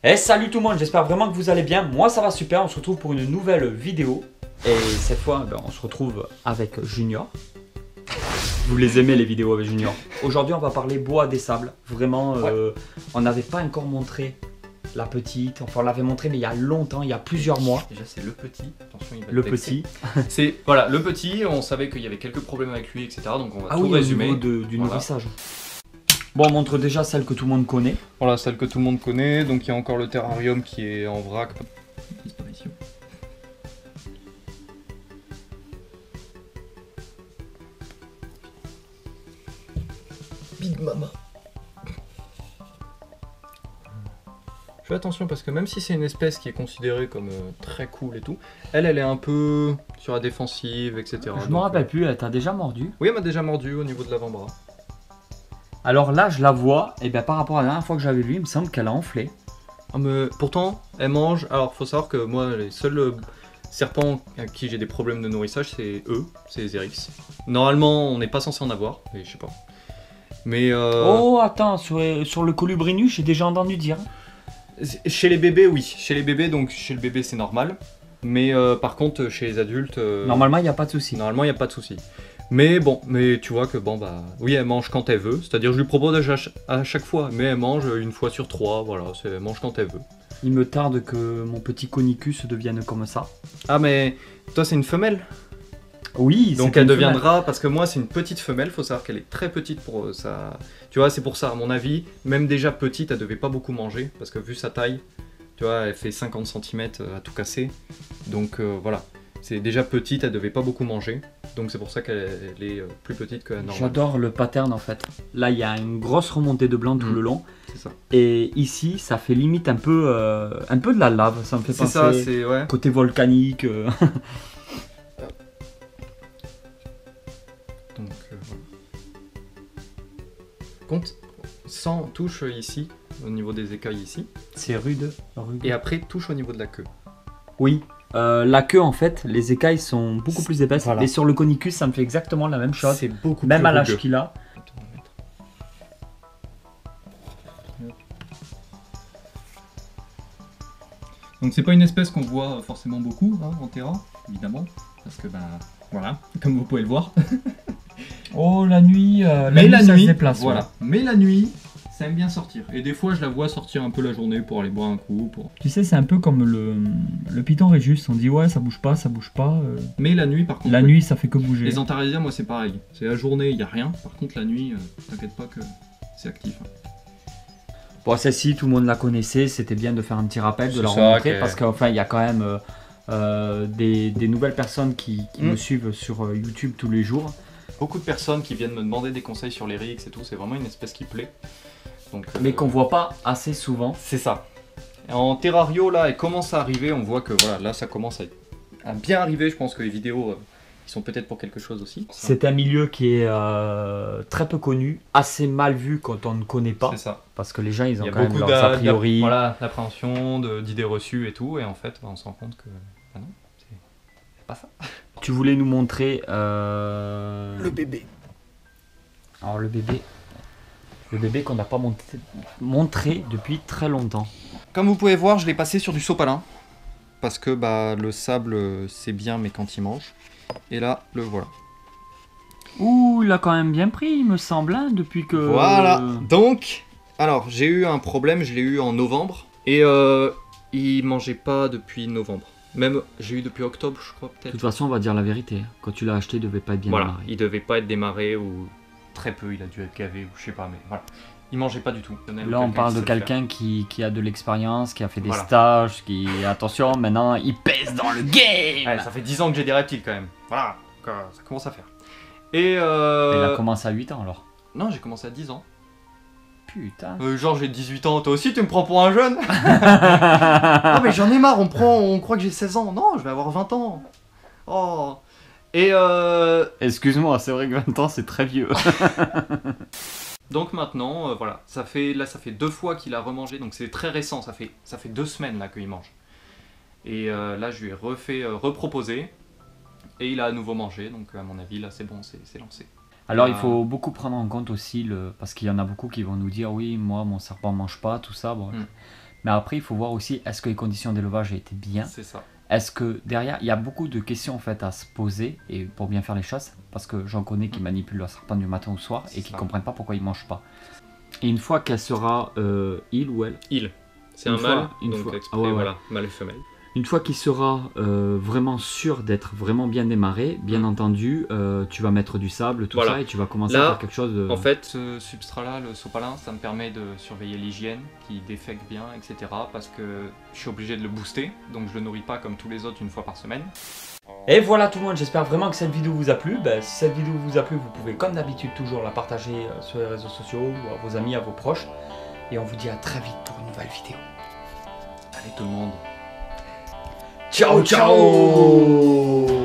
Et salut tout le monde, j'espère vraiment que vous allez bien. Moi ça va super, on se retrouve pour une nouvelle vidéo. Et cette fois, on se retrouve avec Junior. Vous les aimez les vidéos avec Junior. Aujourd'hui on va parler bois des sables. Vraiment, on n'avait pas encore montré la petite. Enfin on l'avait montré mais il y a longtemps, il y a plusieurs mois. Déjà c'est le petit, attention il va le petit. C'est voilà, le petit, on savait qu'il y avait quelques problèmes avec lui, etc. Donc on va tout oui, résumer. Au niveau du nourrissage. Bon, on montre déjà celle que tout le monde connaît. Voilà, celle que tout le monde connaît. Donc il y a encore le terrarium qui est en vrac. Disparition. Big Mama. Je fais attention parce que même si c'est une espèce qui est considérée comme très cool et tout, elle est un peu sur la défensive, etc. Je me rappelle plus, elle t'a déjà mordu? Oui, elle m'a déjà mordu au niveau de l'avant-bras. Alors là, je la vois, et bien par rapport à la dernière fois que j'avais vu, il me semble qu'elle a enflé. Ah, mais pourtant, elle mange. Alors, faut savoir que moi, les seuls serpents à qui j'ai des problèmes de nourrissage, c'est eux, c'est les Eryx. Normalement, on n'est pas censé en avoir, mais je sais pas. Mais Oh, attends, sur le colubrinus, j'ai déjà entendu dire. Chez les bébés, oui. Chez les bébés, donc chez le bébé, c'est normal. Mais par contre, chez les adultes. Normalement, il n'y a pas de souci. Normalement, il n'y a pas de souci. Mais bon, mais tu vois que bon bah oui, elle mange quand elle veut, c'est-à-dire je lui propose à chaque fois, mais elle mange une fois sur trois, voilà, elle mange quand elle veut. Il me tarde que mon petit conicus devienne comme ça. Ah mais toi c'est une femelle? Oui, donc elle deviendra, parce que moi c'est une petite femelle, faut savoir qu'elle est très petite pour ça. Tu vois, c'est pour ça, à mon avis, même déjà petite, elle devait pas beaucoup manger, parce que vu sa taille, tu vois, elle fait 50 cm à tout casser, donc voilà. C'est déjà petite, elle devait pas beaucoup manger, donc c'est pour ça qu'elle est plus petite que la normale. J'adore le pattern en fait. Là, il y a une grosse remontée de blanc tout le long. C'est ça. Et ici, ça fait limite un peu de la lave. Ça me fait penser ça, c'est ouais. Côté volcanique. Donc, compte 100 touches ici, au niveau des écailles ici. C'est rude. Et après, touche au niveau de la queue. Oui. La queue en fait, les écailles sont beaucoup plus épaisses. Voilà. Et sur le conicus, ça me fait exactement la même chose. C'est beaucoup même plus à l'âge qu'il a. Donc c'est pas une espèce qu'on voit forcément beaucoup hein, en terrain, évidemment, parce que voilà, comme vous pouvez le voir. Oh la nuit, ça se déplace. Voilà. Ouais. Mais la nuit, ça aime bien sortir. Et des fois, je la vois sortir un peu la journée pour aller boire un coup. Tu sais, c'est un peu comme le Python Régus. On dit ouais, ça bouge pas, ça bouge pas. Mais la nuit, par contre. La nuit, ça fait que bouger. Les Antaresia, moi, c'est pareil. C'est la journée, il y a rien. Par contre, la nuit, t'inquiète pas que c'est actif. Bon, celle-ci, tout le monde la connaissait. C'était bien de faire un petit rappel, de la remontrer. Parce qu'enfin, il y a quand même des nouvelles personnes qui me suivent sur YouTube tous les jours. Beaucoup de personnes qui viennent me demander des conseils sur les Eryx et tout. C'est vraiment une espèce qui plaît. Donc, mais qu'on voit pas assez souvent. C'est ça. En terrario, là, elle commence à arriver. On voit que voilà, là, ça commence à bien arriver. Je pense que les vidéos, ils sont peut-être pour quelque chose aussi. C'est un milieu qui est très peu connu, assez mal vu quand on ne connaît pas. C'est ça. Parce que les gens, ils ont quand même leurs a priori. Voilà, d'appréhension, d'idées reçues et tout. Et en fait, on se rend compte que non, c'est pas ça. Tu voulais nous montrer le bébé. Alors le bébé qu'on n'a pas montré depuis très longtemps. Comme vous pouvez voir, je l'ai passé sur du sopalin. Parce que le sable, c'est bien, mais quand il mange. Et là, le voilà. Ouh, il a quand même bien pris, il me semble, hein, depuis que... Voilà, donc, alors, j'ai eu un problème, je l'ai eu en novembre. Et il mangeait pas depuis novembre. Même, j'ai eu depuis octobre, je crois, peut-être. De toute façon, on va dire la vérité. Quand tu l'as acheté, il devait pas être bien démarré. Voilà, il devait pas être démarré ou très peu, il a dû être gavé ou je sais pas, mais voilà. Il mangeait pas du tout. Là, on parle de quelqu'un qui a de l'expérience, qui a fait des stages, qui, attention, maintenant, il pèse dans le game. Ouais, ça fait 10 ans que j'ai des reptiles quand même. Voilà, ça commence à faire. Et il a commencé à 8 ans alors? Non, j'ai commencé à 10 ans. Putain. Genre j'ai 18 ans, toi aussi tu me prends pour un jeune? Non mais j'en ai marre, on croit que j'ai 16 ans. Non, je vais avoir 20 ans. Oh. Et excuse-moi, c'est vrai que 20 ans c'est très vieux. Donc maintenant, voilà, ça fait 2 fois qu'il a remangé, donc c'est très récent, ça fait 2 semaines là qu'il mange. Et là je lui ai reproposé, et il a à nouveau mangé, donc à mon avis là c'est bon, c'est lancé. Alors il faut beaucoup prendre en compte aussi, parce qu'il y en a beaucoup qui vont nous dire oui, moi mon serpent mange pas, tout ça. Bon, Mais après, il faut voir aussi, est-ce que les conditions d'élevage étaient bien? C'est ça. Est-ce que derrière, il y a beaucoup de questions en fait à se poser et pour bien faire les choses, parce que j'en connais qui manipulent leur serpent du matin au soir et qui ne comprennent pas pourquoi ils ne mangent pas. Et une fois qu'elle sera, il ou elle? Il. C'est Une un fois, mâle, une donc fois. exprès, Ah ouais, ouais. voilà, mâle et femelle. Une fois qu'il sera vraiment sûr d'être vraiment bien démarré, bien entendu, tu vas mettre du sable, tout Voilà. ça, et tu vas commencer Là, à faire quelque chose de... En fait, ce substrat-là, le sopalin, ça me permet de surveiller l'hygiène, qu'il défecte bien, etc. Parce que je suis obligé de le booster, donc je le nourris pas comme tous les autres une fois par semaine. Et voilà tout le monde, j'espère vraiment que cette vidéo vous a plu. Ben, si cette vidéo vous a plu, vous pouvez comme d'habitude toujours la partager sur les réseaux sociaux, ou à vos amis, à vos proches. Et on vous dit à très vite pour une nouvelle vidéo. Allez tout le monde. Ciao ciao.